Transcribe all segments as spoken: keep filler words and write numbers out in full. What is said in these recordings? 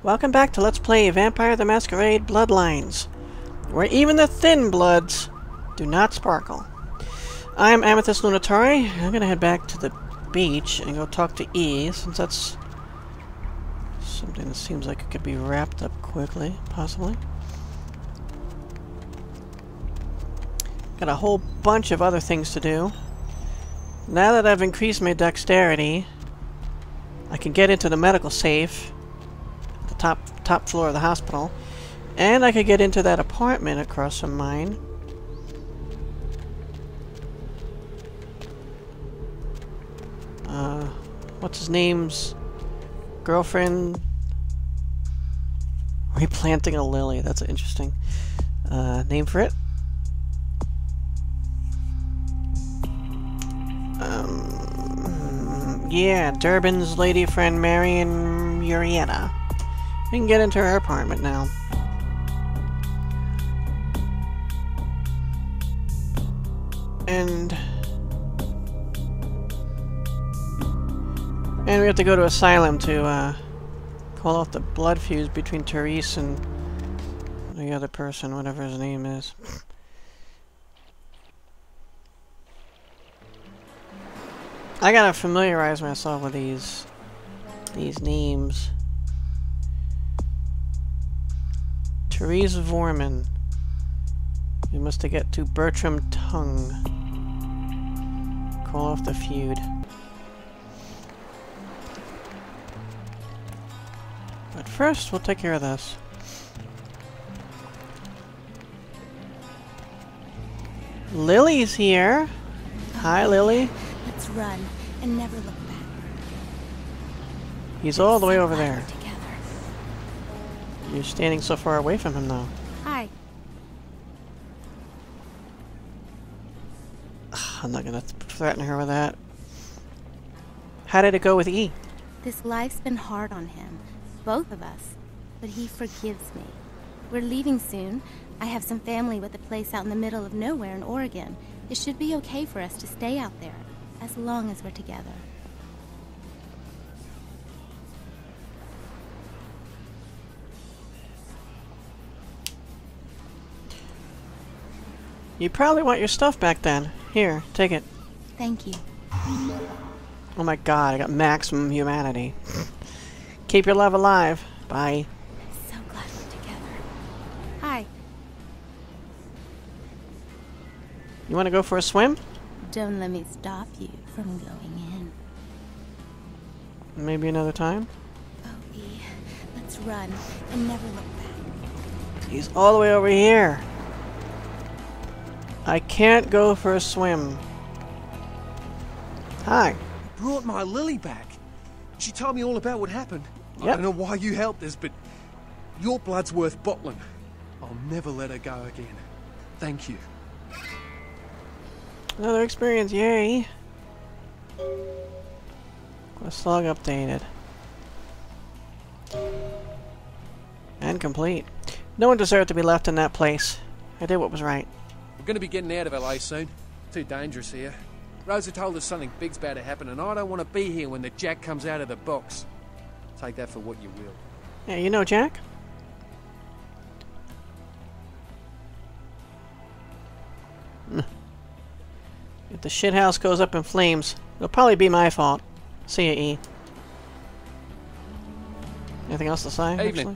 Welcome back to Let's Play Vampire the Masquerade Bloodlines, where even the thin bloods do not sparkle. I'm Amethyst Lunatori. I'm gonna head back to the beach and go talk to E, since that's something that seems like it could be wrapped up quickly, possibly. Got a whole bunch of other things to do. Now that I've increased my dexterity, I can get into the medical safe at the top top floor of the hospital, and I could get into that apartment across from mine. Uh, what's his name's girlfriend? Replanting a lily. That's an interesting uh, name for it. Um, yeah, Durbin's lady friend Marion Murrieta. We can get into her apartment now. And... And we have to go to Asylum to, uh, call off the blood fuse between Therese and the other person, whatever his name is. I gotta familiarize myself with these these names. Therese Vorman. We must get to Bertram Tongue. Call off the feud. But first, we'll take care of this. Lily's here. Hi, Lily. Let's run and never look back. He's all the way over there. You're standing so far away from him, though. Hi. I'm not gonna th threaten her with that. How did it go with E? This life's been hard on him. Both of us. But he forgives me. We're leaving soon. I have some family with a place out in the middle of nowhere in Oregon. It should be okay for us to stay out there, as long as we're together. You probably want your stuff back then. Here, take it. Thank you. Oh my god, I got maximum humanity. Keep your love alive. Bye. So glad we're together. Hi. You want to go for a swim? Don't let me stop you from going in. Maybe another time? Oh, E. Let's run and never look back. He's all the way over here. I can't go for a swim. Hi. Brought my Lily back. She told me all about what happened. Yep. I don't know why you helped us, but your blood's worth bottling. I'll never let her go again. Thank you. Another experience, yay! Quest log updated. And complete. No one deserved to be left in that place. I did what was right. We're going to be getting out of L A soon. Too dangerous here. Rosa told us something big's about to happen, and I don't want to be here when the Jack comes out of the box. Take that for what you will. Yeah, you know Jack? If the shithouse goes up in flames, it'll probably be my fault. See ya, E. Anything else to say? Evening.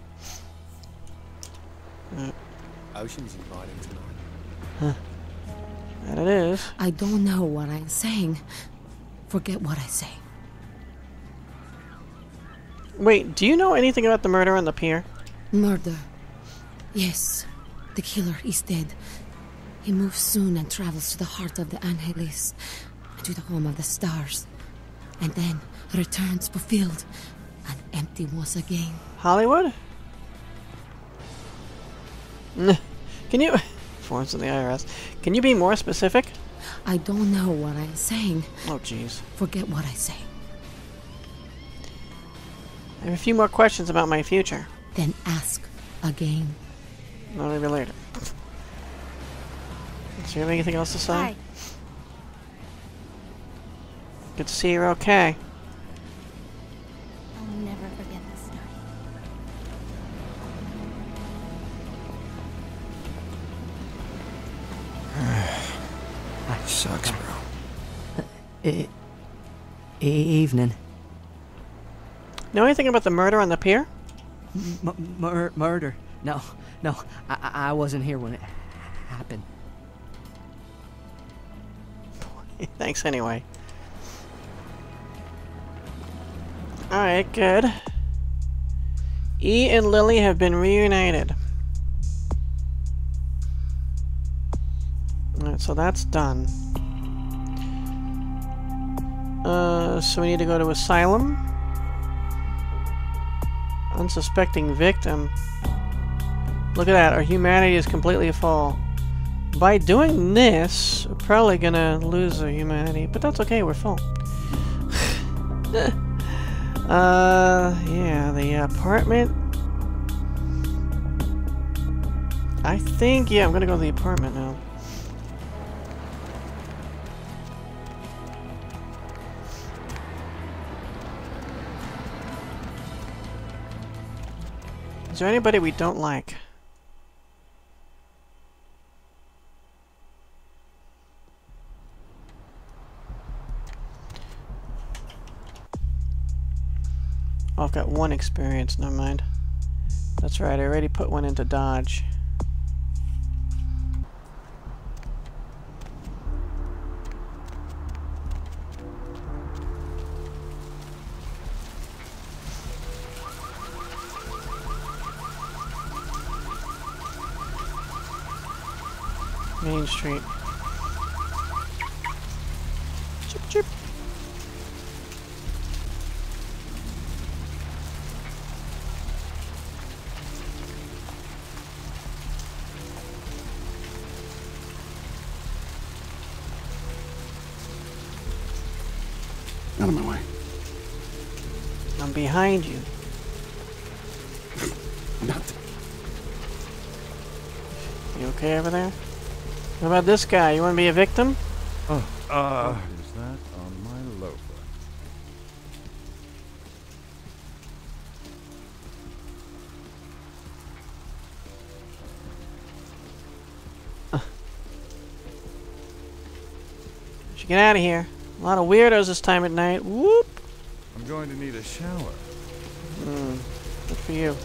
Uh, Ocean's inviting tonight. huh. That it is. I don't know what I'm saying. Forget what I say. Wait, do you know anything about the murder on the pier? Murder. Yes. The killer is dead. He moves soon and travels to the heart of the Angeles, to the home of the stars, and then returns fulfilled and empty once again. Hollywood? Can you... Forms of the I R S. Can you be more specific? I don't know what I'm saying. Oh, jeez. Forget what I say. I have a few more questions about my future. Then ask again. No, maybe later. Do you have anything else to say? Hi. Good to see you're okay. I'll never forget this night. Hi. Sucks, bro. E evening. Know anything about the murder on the pier? M mur murder? No, no, I, I I wasn't here when it happened. Thanks anyway. Alright, good. E and Lily have been reunited. Alright, so that's done. Uh, so we need to go to Asylum. Unsuspecting victim. Look at that, our humanity is completely full. By doing this, we're probably gonna lose our humanity, but that's okay, we're full. uh, yeah, the apartment. I think, yeah, I'm gonna go to the apartment now. Is there anybody we don't like? Oh, I've got one experience, never mind. That's right, I already put one into Dodge. Main Street. Chip chip. Out of my way. I'm behind you. Not. You okay over there? What about this guy? You want to be a victim? Oh, uh... Is that on my loafer? Uh. Should get out of here. A lot of weirdos this time at night. Whoop! I'm going to need a shower. Hmm. Good for you.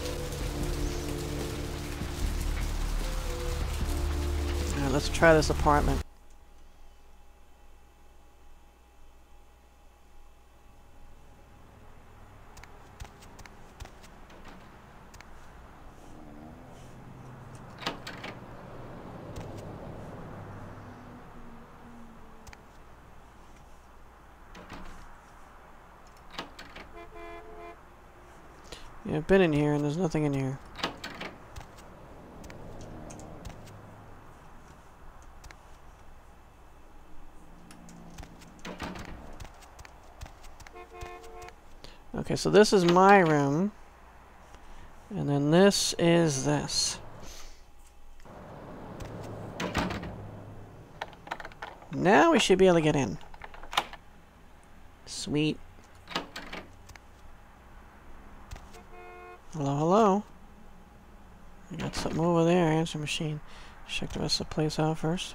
Alright, let's try this apartment. Yeah, I've been in here and there's nothing in here. Okay, so this is my room. And then this is this. Now we should be able to get in. Sweet. Hello, hello. I got something over there. Answer machine. Check the rest of the place out first.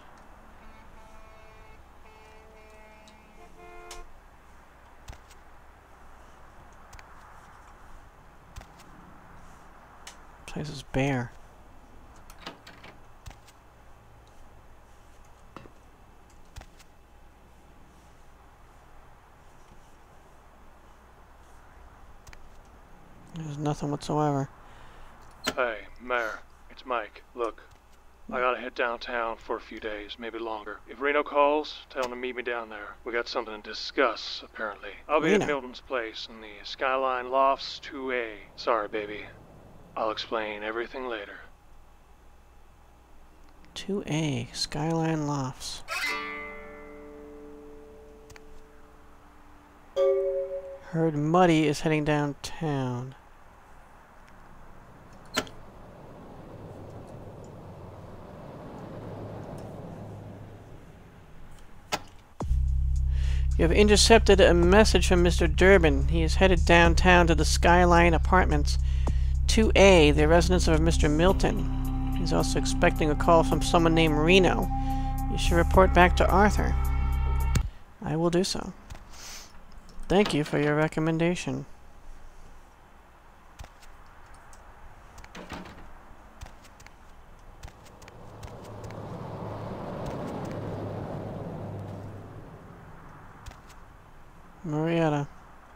Place is bare. There's nothing whatsoever. Hey, Mayor, it's Mike. Look, I gotta head downtown for a few days, maybe longer. If Reno calls, tell him to meet me down there. We got something to discuss, apparently. I'll be Reno. at Milton's place in the Skyline Lofts two A. Sorry, baby. I'll explain everything later. two A, Skyline Lofts. Heard Muddy is heading downtown. You have intercepted a message from Mister Durbin. He is headed downtown to the Skyline Apartments two A, the residence of Mister Milton. He's also expecting a call from someone named Reno. You should report back to Arthur. I will do so. Thank you for your recommendation. Marietta.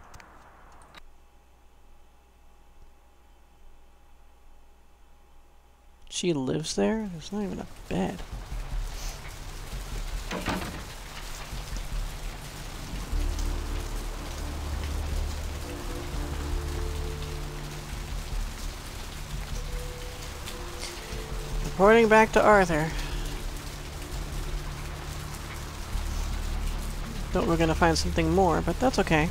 She lives there? There's not even a bed. Reporting back to Arthur. Thought we were gonna find something more, but that's okay.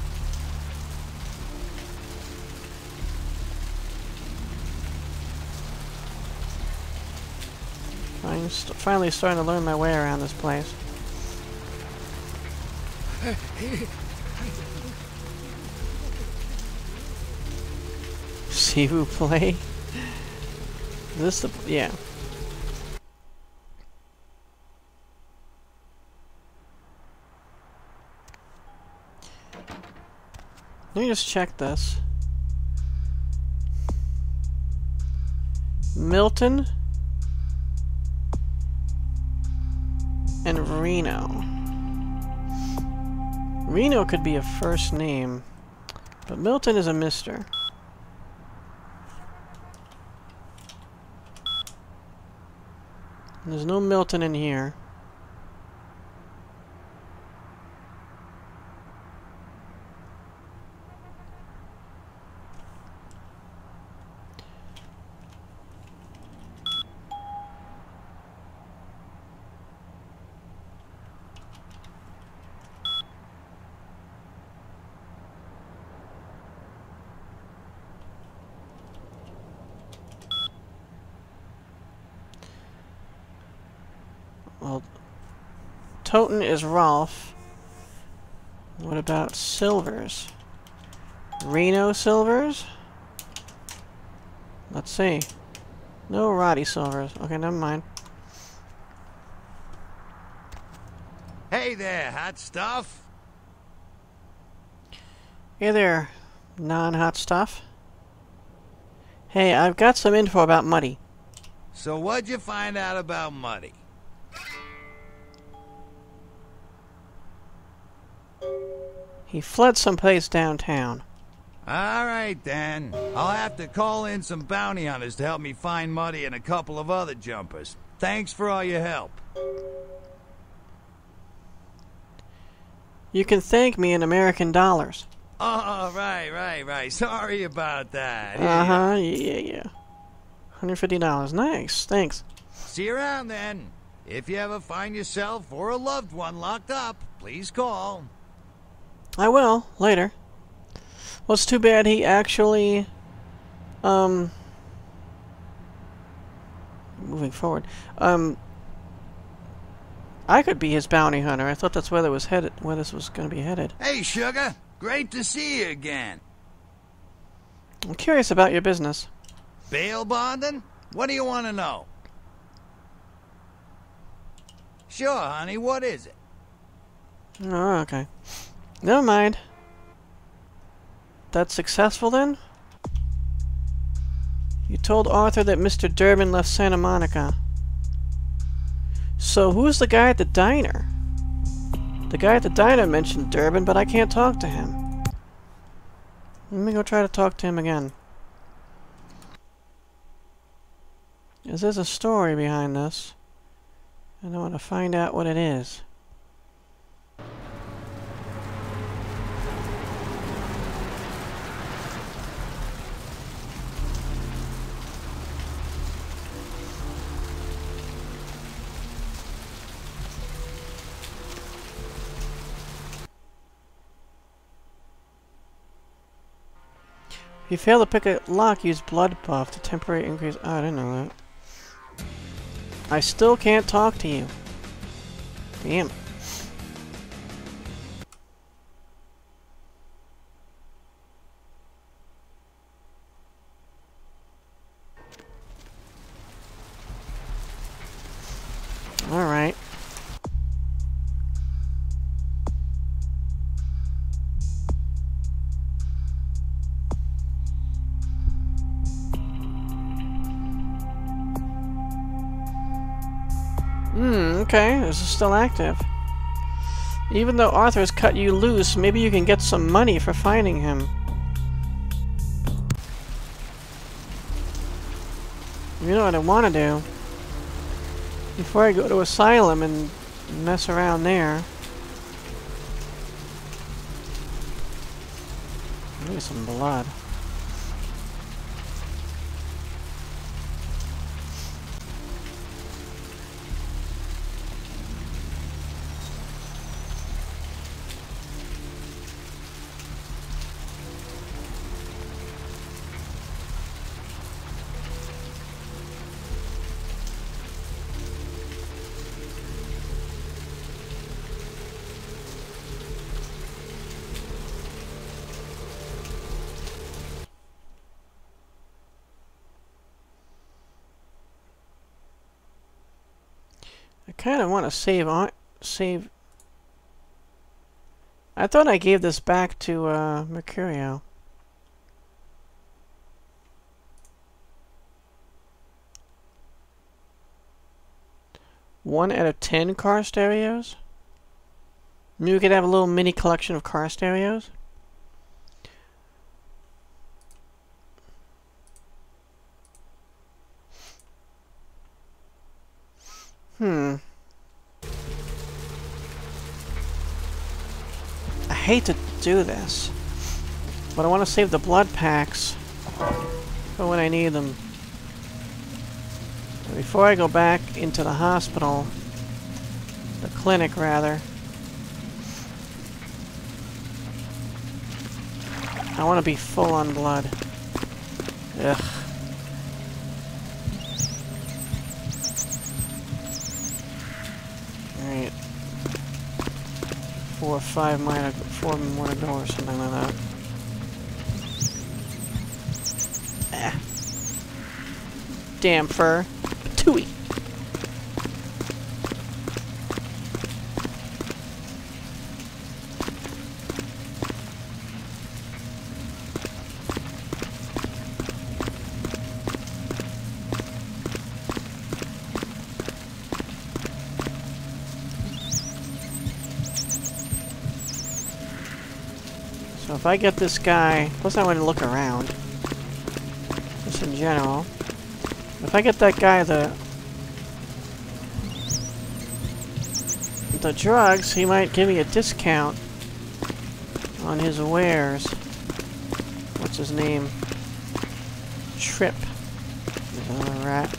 I'm st finally starting to learn my way around this place. See who play? Is this the... yeah. Let me just check this. Milton and Reno. Reno could be a first name, but Milton is a mister. There's no Milton in here. Well, Toten is Rolf. What about Silvers? Reno Silvers? Let's see. No Roddy Silvers. Okay, never mind. Hey there, hot stuff. Hey there, non-hot stuff. Hey, I've got some info about Muddy. So what'd you find out about Muddy? He fled someplace downtown. All right, then. I'll have to call in some bounty hunters to help me find Muddy and a couple of other jumpers. Thanks for all your help. You can thank me in American dollars. Oh, right, right, right. Sorry about that. Here Uh-huh, yeah, yeah. one hundred fifty dollars. Nice, thanks. See you around, then. If you ever find yourself or a loved one locked up, please call. I will, later. Well, it's too bad he actually... Um... Moving forward. Um... I could be his bounty hunter. I thought that's where, that was headed, where this was going to be headed. Hey, Sugar. Great to see you again. I'm curious about your business. Bail bonding? What do you want to know? Sure, honey. What is it? Oh, okay. Never mind. That's successful, then? You told Arthur that Mister Durbin left Santa Monica. So who's the guy at the diner? The guy at the diner mentioned Durbin, but I can't talk to him. Let me go try to talk to him again. Is there a story behind this? And I want to find out what it is. If you fail to pick a lock, use blood buff to temporarily increase... Oh, I didn't know that. I still can't talk to you. Damn. Alright. Okay, this is still active. Even though Arthur's cut you loose, maybe you can get some money for finding him. You know what I want to do? Before I go to Asylum and mess around there. Maybe some blood. I kind of want to save on save. I thought I gave this back to uh, Mercurio. One out of ten car stereos. Maybe we could have a little mini collection of car stereos. Hmm. I hate to do this, but I want to save the blood packs for when I need them. Before I go back into the hospital, the clinic rather, I want to be full on blood. Ugh. Alright. Four or five more to, four more to go or something like that. Ah. Damn fur. Tooey. So if I get this guy, plus I want to look around, just in general. If I get that guy the the drugs, he might give me a discount on his wares. What's his name? Trip. There's another rat.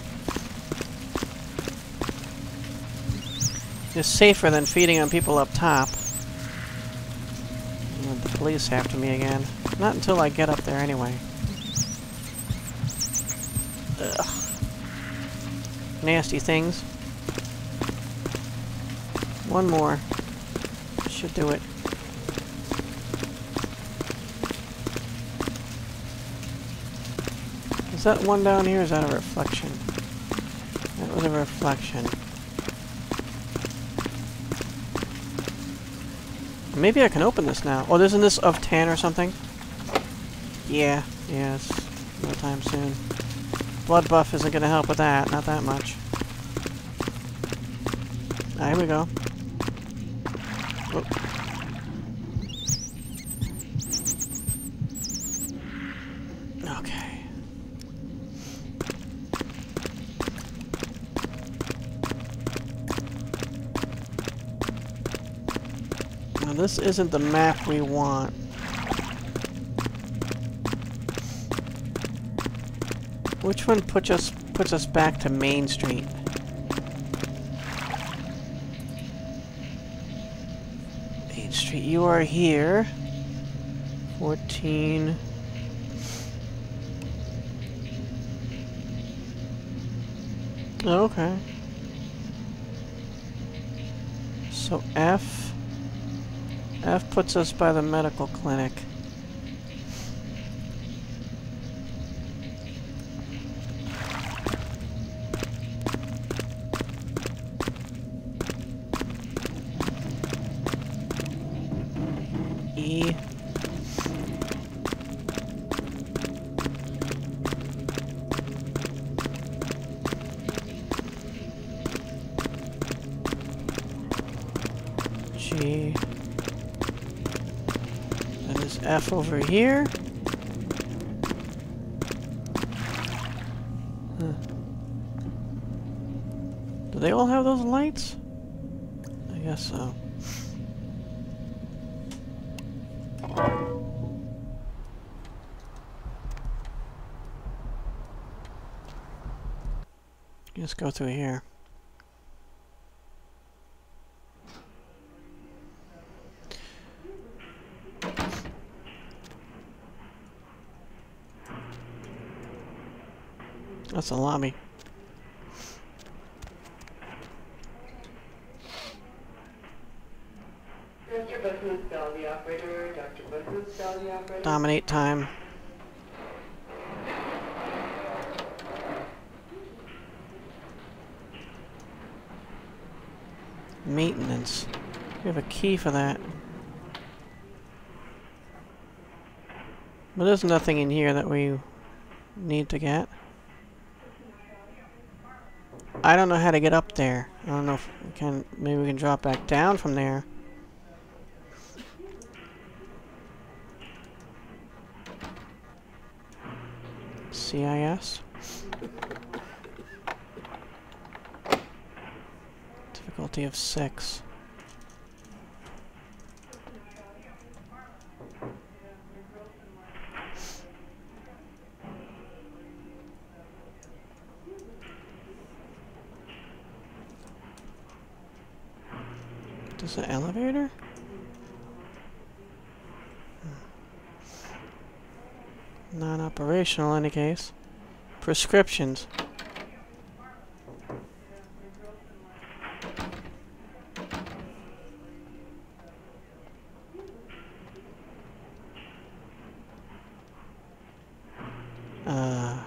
It's safer than feeding on people up top. And the police after me again. Not until I get up there anyway. Ugh. Nasty things. One more. Should do it. Is that one down here or is that a reflection? That was a reflection. Maybe I can open this now. Oh, isn't this of ten or something? Yeah. Yeah, it's no time soon. Blood buff isn't going to help with that. Not that much. Ah, here we go. Oh. Okay. Now this isn't the map we want. Which one puts us puts us back to Main Street? Main Street, you are here. fourteen. Okay. So F F puts us by the medical clinic. E. Press F over here. Huh. Do they all have those lights? I guess so. Just go through here. That's a lobby. Doctor Booth's Dolly operator. Doctor Booth's Dolly operator. Dominate time. Maintenance. We have a key for that. But there's nothing in here that we need to get. I don't know how to get up there. I don't know if we can. Maybe we can drop back down from there. C I S. Difficulty of six. Is it an elevator? Non-operational in any case. Prescriptions. Uh...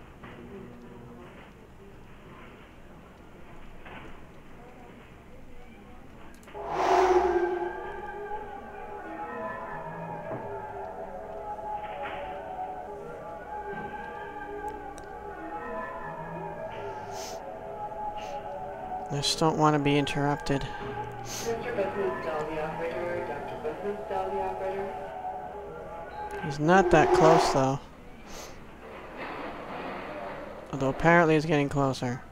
I just don't want to be interrupted. Doctor Booth's Dolly operator. Doctor Booth's Dolly operator. He's not that close, though. Although apparently he's getting closer.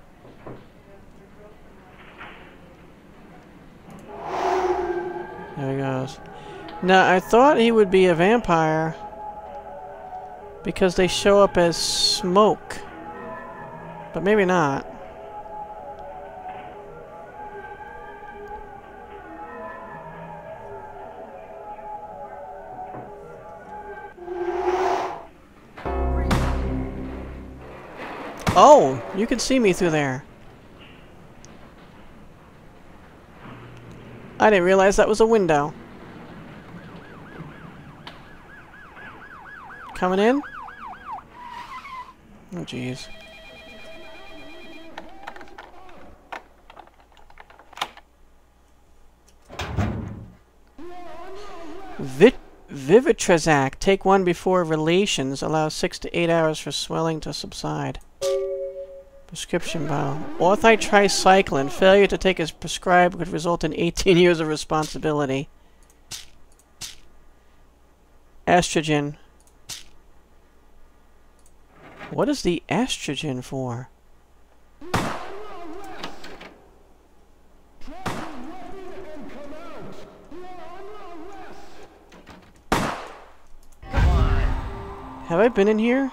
There he goes. Now, I thought he would be a vampire because they show up as smoke. But maybe not. Oh, you can see me through there. I didn't realize that was a window. Coming in? Oh, jeez. Vit Vivitrazac. Take one before relations. Allows six to eight hours for swelling to subside. Prescription bottle. Orthitricycline. Failure to take as prescribed could result in eighteen years of responsibility. Estrogen. What is the estrogen for? Have I been in here?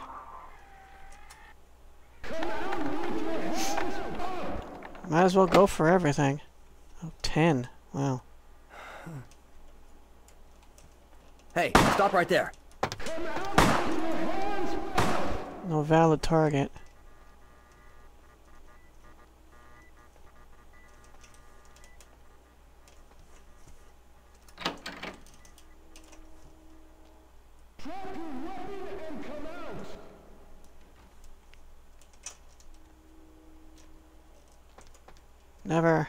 Might as well go for everything. Oh, ten. Wow. Hey, stop right there. No valid target. Never.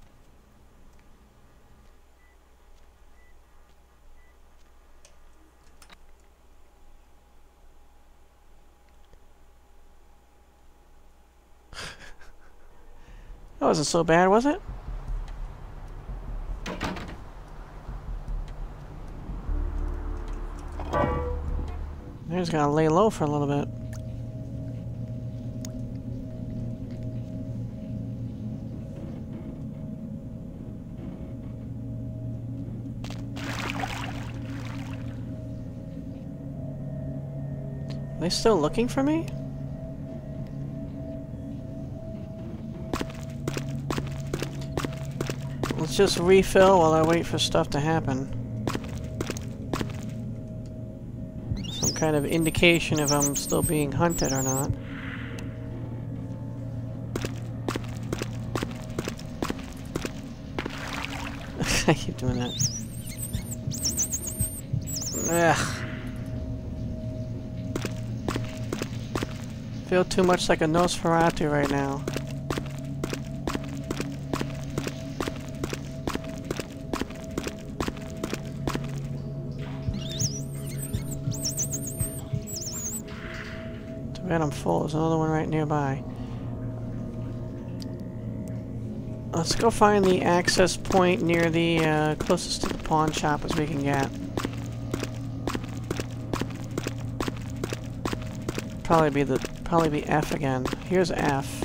That wasn't so bad, was it? I just gotta lay low for a little bit. Are they still looking for me? Let's just refill while I wait for stuff to happen. Some kind of indication if I'm still being hunted or not. I keep doing that. Ugh. Feel too much like a Nosferatu right now. Too bad I'm full. There's another one right nearby. Let's go find the access point near the uh, closest to the pawn shop as we can get. Probably be the probably be F again. Here's F.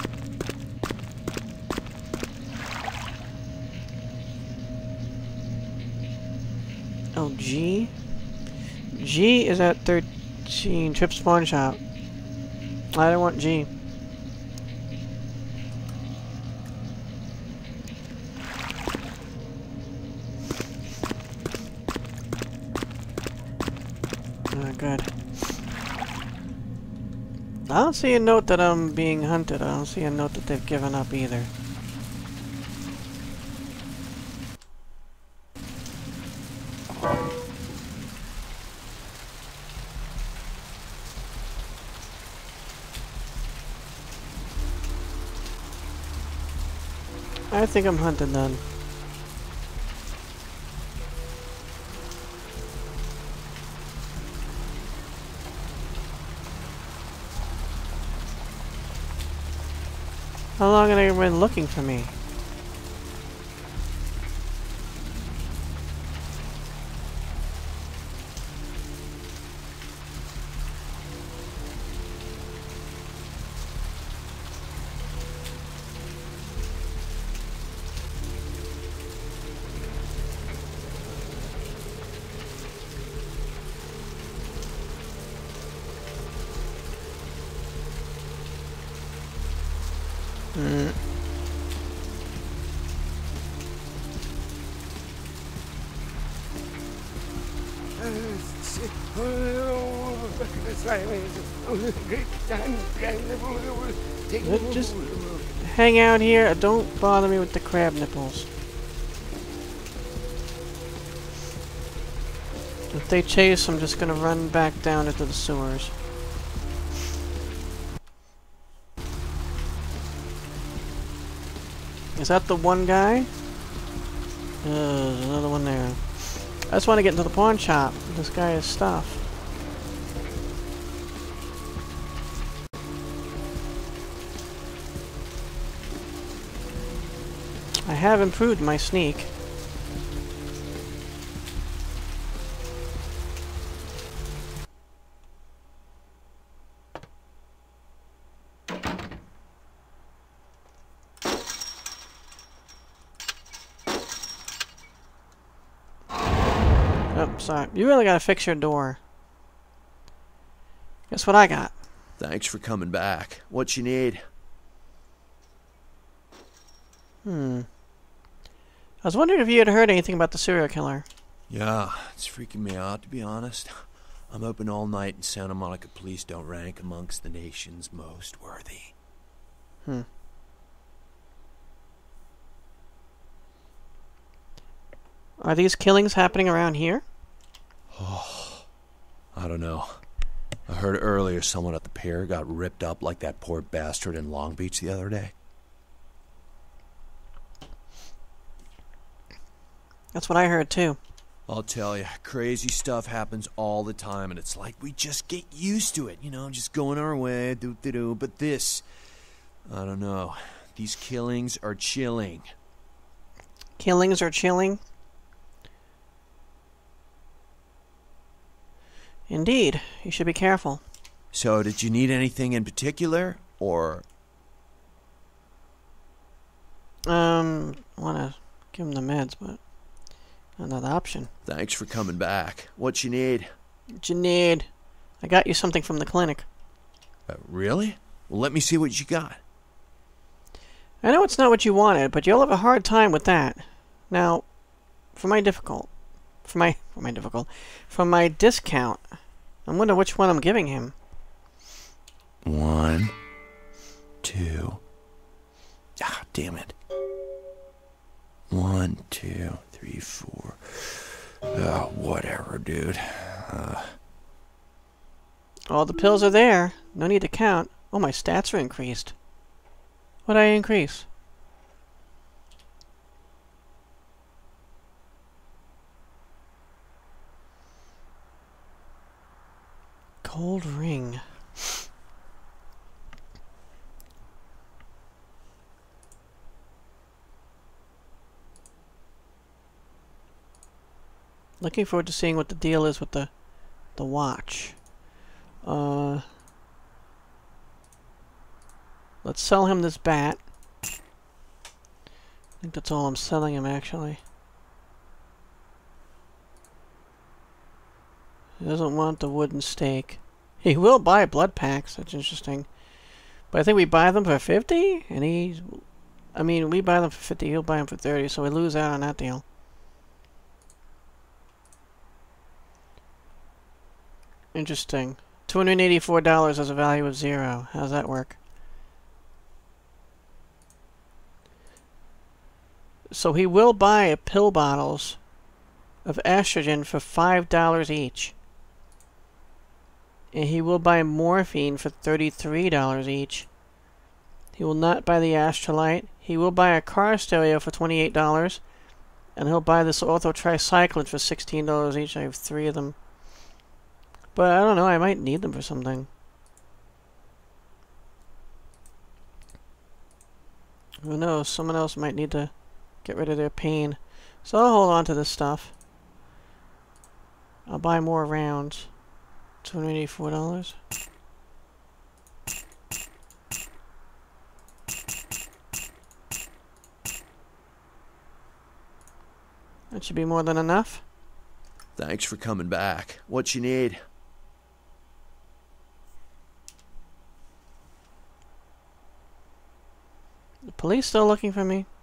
Oh, G? G is at thirteen. Trip spawn shop. I don't want G. Oh, good. I don't see a note that I'm being hunted. I don't see a note that they've given up either. I think I'm hunted then. How long have they been looking for me? Mm. Just hang out here. Don't bother me with the crab nipples. If they chase, I'm just gonna run back down into the sewers. Is that the one guy? Uh, there's another one there. I just want to get into the pawn shop. This guy has stuff. I have improved my sneak. Oh, sorry. You really gotta fix your door. Guess what I got? Thanks for coming back. What you need? Hmm. I was wondering if you had heard anything about the serial killer. Yeah, it's freaking me out, to be honest. I'm open all night and Santa Monica police don't rank amongst the nation's most worthy. Hmm. Are these killings happening around here? Oh, I don't know. I heard earlier someone at the pier got ripped up like that poor bastard in Long Beach the other day. That's what I heard too. I'll tell you, crazy stuff happens all the time, and it's like we just get used to it, you know, just going our way, do-do-do. But this, I don't know. These killings are chilling. Killings are chilling? Indeed. You should be careful. So, did you need anything in particular, or... Um, I want to give him the meds, but another option. Thanks for coming back. What you need? What you need? I got you something from the clinic. Uh, really? Well, let me see what you got. I know it's not what you wanted, but you'll have a hard time with that. Now, for my difficult... For my... For my difficult... For my discount, I wonder which one I'm giving him. One, two... Ah, damn it. One, two, three, four... Oh, whatever, dude. Uh... All the pills are there. No need to count. Oh, my stats are increased. What'd I increase? Cold ring. Looking forward to seeing what the deal is with the the watch. Uh, let's sell him this bat. I think that's all I'm selling him, actually. He doesn't want the wooden stake. He will buy blood packs. That's interesting. But I think we buy them for fifty, and he's... I mean, we buy them for fifty, he'll buy them for thirty, so we lose out on that deal. Interesting. two hundred eighty-four dollars has a value of zero. How does that work? So he will buy pill bottles of estrogen for five dollars each. And he will buy morphine for thirty-three dollars each. He will not buy the Astrolite. He will buy a car stereo for twenty-eight dollars. And he'll buy this orthotricycline for sixteen dollars each. I have three of them. But I don't know, I might need them for something. Who knows, someone else might need to get rid of their pain. So I'll hold on to this stuff. I'll buy more rounds. two hundred eighty-four dollars. That should be more than enough. Thanks for coming back. What you need? The police still looking for me?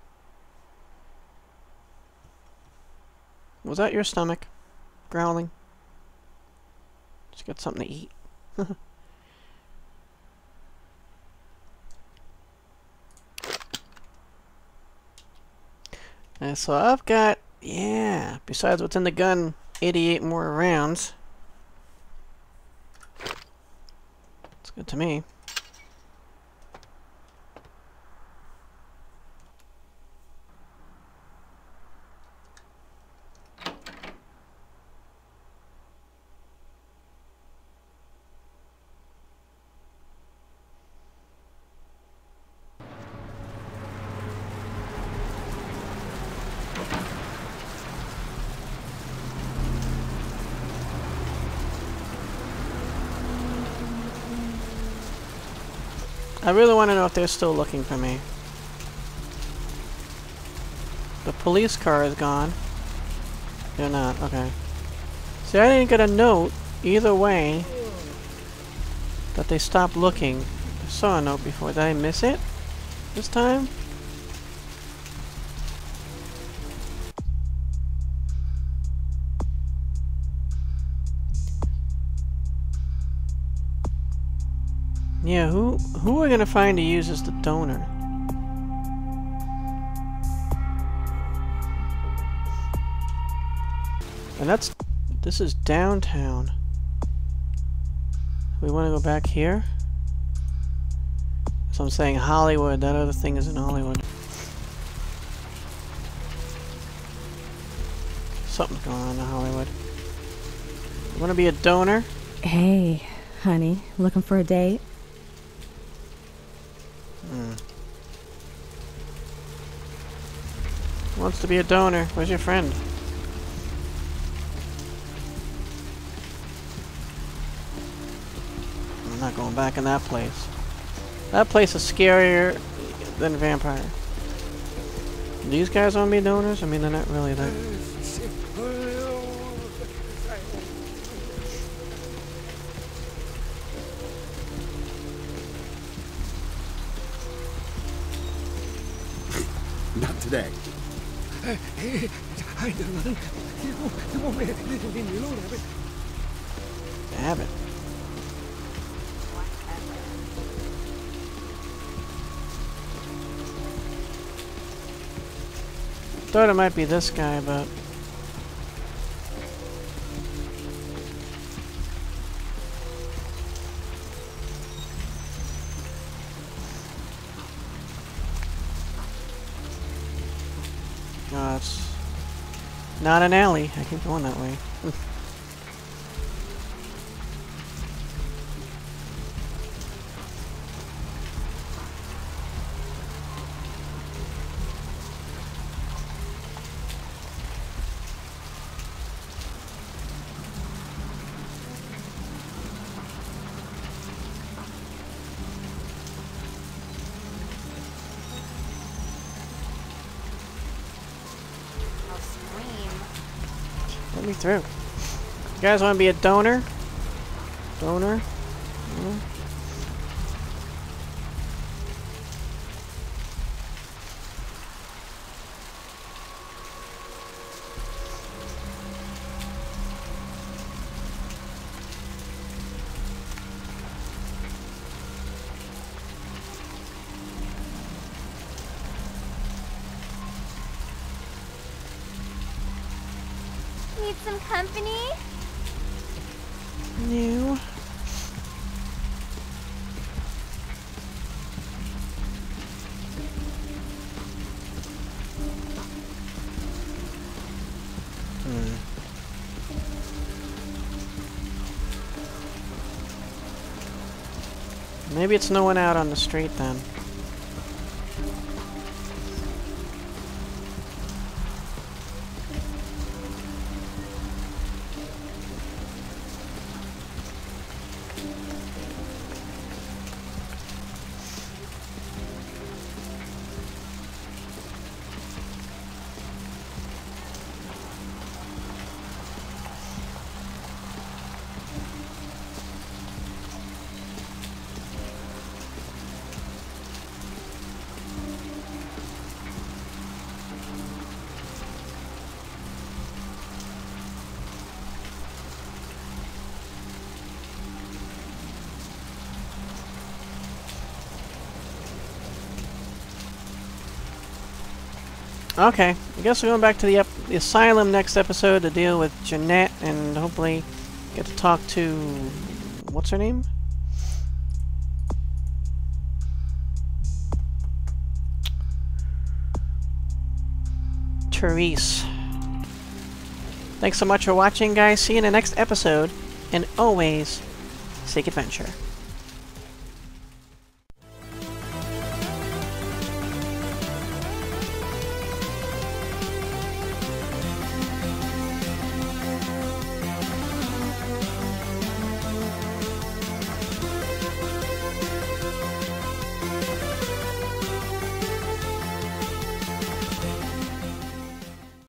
Was that your stomach growling? Just got something to eat. And so I've got, yeah, besides what's in the gun, eighty-eight more rounds. It's good to me. I really want to know if they're still looking for me. The police car is gone. They're not, okay. See, I didn't get a note either way that they stopped looking. I saw a note before. Did I miss it this time? Yeah, who who are we gonna find to use as the donor? And that's this is downtown. We want to go back here. So I'm saying Hollywood. That other thing is in Hollywood. Something's going on in Hollywood. You want to be a donor? Hey, honey, looking for a date? Hmm. Wants to be a donor. Where's your friend? Not going back in that place. That place is scarier than vampire. These guys want to be donors? I mean, they're not really that. Not today. Have it. Thought it might be this guy, but no, it's not an alley. I keep going that way. Let me through. You guys want to be a donor? Donor? Mm. Need some company? No. Hmm. Maybe it's no one out on the street then. Okay, I guess we're going back to the, ep the asylum next episode to deal with Jeanette and hopefully get to talk to... what's her name? Therese. Thanks so much for watching, guys. See you in the next episode, and always seek adventure.